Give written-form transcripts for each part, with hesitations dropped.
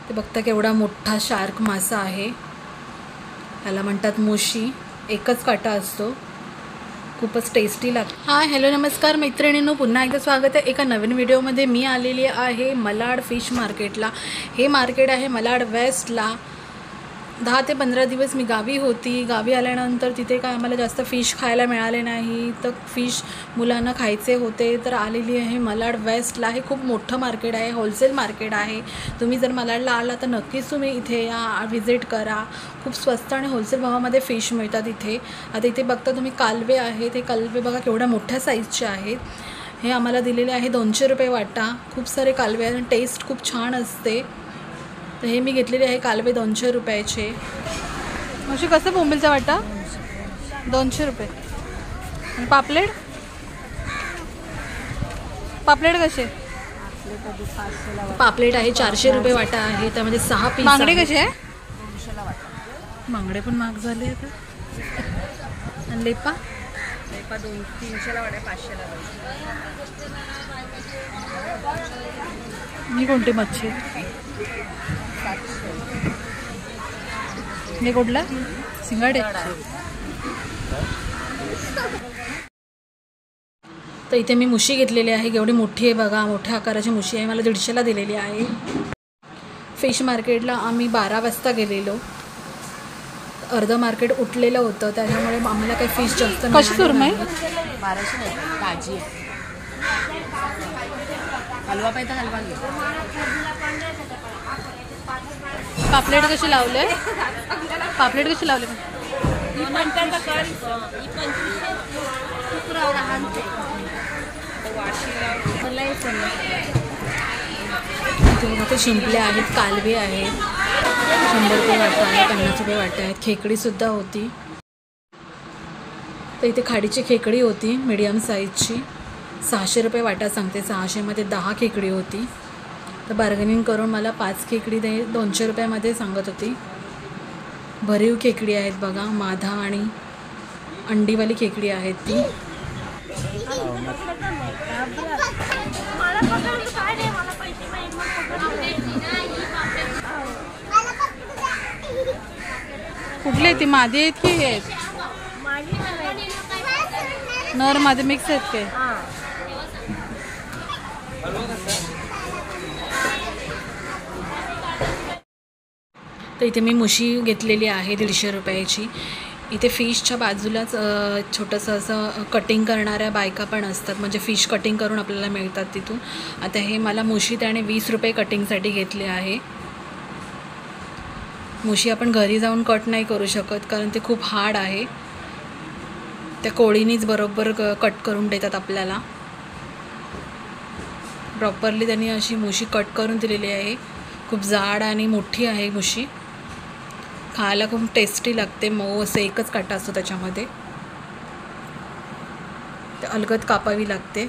ते बघता केवढा मोठा शार्क मासा आहे, याला म्हणतात मुशी. एकच काटा असतो, खूपच टेस्टी लागतो. हाय हॅलो नमस्कार मैत्रिणींनो, पुन्हा एकदा स्वागत आहे एका नवीन व्हिडिओमध्ये. मी आलेली आहे मलाड फिश मार्केटला. हे मार्केट आहे मलाड वेस्टला. 10 ते 15 दिवस मी गावी होती. गावी आल्यानंतर तिथे काय आम्हाला जास्त फिश खायला मिळाले नाही, तर फिश मुलांना खायचे होते, तर आलेली आहे मलाड वेस्टला. हे खूप मोठं मार्केट आहे, होलसेल मार्केट आहे. तुम्ही जर मलाडला आला तर नक्कीच तुम्ही इथे या, व्हिजिट करा. खूप स्वस्त आणि होलसेल भावामध्ये फिश मिळतात इथे. आता इथे बघता तुम्ही कालवे आहेत. हे कालवे बघा केवढ्या मोठ्या साईजचे आहेत. हे आम्हाला दिलेले आहे 200 रुपये वाटा. खूप सारे कालवे आहेत, टेस्ट खूप छान असते. तर हे मी घेतलेले आहे कालवे 200 रुपयाचे. अशी कसं बोंबीलचा वाटा? 200 रुपये. आणि पापलेट? पापलेट कसे? पापलेट आहे 400 रुपये वाटा आहे. त्यामध्ये 6 पीस. बांगडे कसे आहे? बांगडे पण महाग झाले आता. आणि लेपा? लेपा 300ला वाटा, 500ला. मी कोणती मच्छी? हे कुठला? सिंगाडे. तर इथे मी मुशी घेतलेली आहे. एवढी मोठी आहे बघा, मोठ्या आकाराची मुशी आहे. मला 150ला दिलेली आहे. फिश मार्केटला आम्ही 12 वाजता गेलेलो. अर्ध मार्केट उठलेलं होतं, त्याच्यामुळे आम्हाला काही फिश जास्त नाही. कशी सुरमई? 1200 ताजी आहे. हलवा पाहिजे हलवा. पापलेट कशी लावले? पापलेट कशी लावले? ते शिंपले आहेत, कालवे आहेत. 100 रुपये वाटा आहे, 50 रुपये वाटा आहेत. खेकडी सुद्धा होती. तर इथे खाडीची खेकडी होती मीडियम साईजची. 600 रुपये वाटा सांगते. 600मध्ये 10 खेकडी होती. तर बार्गेनिंग करून मला 5 खेकडी 200 रुपयामध्ये सांगत होती. भरीव खेकडी आहेत बघा, माधा आणि अंडीवाली खेकडी आहेत ती. कुठले ती मादी आहेत की आहेत? नर मादी मिक्स आहेत काय? तर इथे मी मुशी घेतलेली आहे 150 रुपयाची. इथे फिशच्या बाजूलाच छोटंसं असं कटिंग करणाऱ्या बायका पण असतात, म्हणजे फिश कटिंग करून आपल्याला मिळतात तिथून. आता हे मला मुशी त्याने 20 रुपये कटिंगसाठी घेतले आहे. मुशी आपण घरी जाऊन कट नाही करू शकत, कारण ते खूप हार्ड आहे. त्या कोळीनीच बरोबर कट करून देतात आपल्याला. प्रॉपरली त्यांनी अशी मुशी कट करून दिलेली आहे. खूप जाड आणि मोठी आहे मुशी. खायला खूप टेस्टी लागते. मऊ असं एकच काटा असतो त्याच्यामध्ये. ते अलगद कापावी लागते.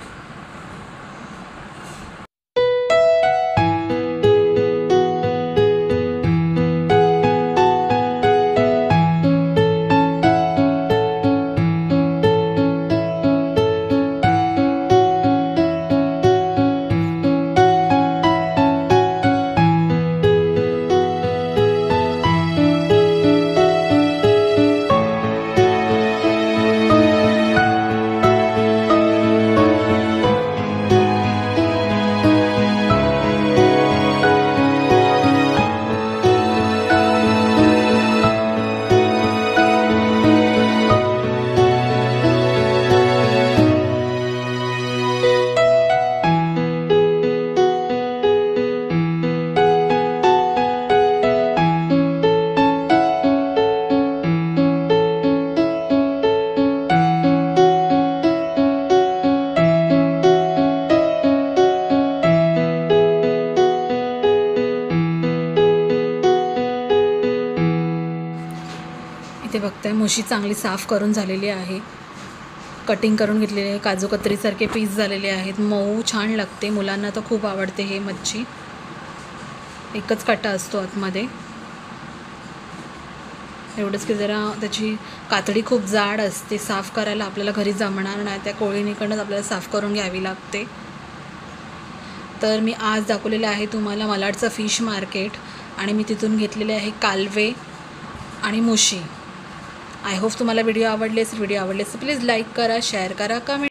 इथे बघताय मुशी चांगली साफ करून झालेली आहे. कटिंग करून घेतलेले आहे. काजू कतरीसारखे पीस झालेले आहेत. मऊ छान लागते. मुलांना तर खूप आवडते हे मच्छी. एकच काटा असतो आतमध्ये. एवढंच की जरा त्याची कातडी खूप जाड असते. साफ करायला आपल्याला घरी जमणार नाही. त्या कोळीनीकडूनच आपल्याला साफ करून घ्यावी लागते. तर मी आज दाखवलेलं आहे तुम्हाला मलाडचं फिश मार्केट. आणि मी तिथून घेतलेले आहे कालवे आणि मुशी. आय होप तुम्हाला व्हिडिओ आवडले असेल. व्हिडिओ आवडले असेल प्लीज लाईक करा, शेअर करा, कमेंट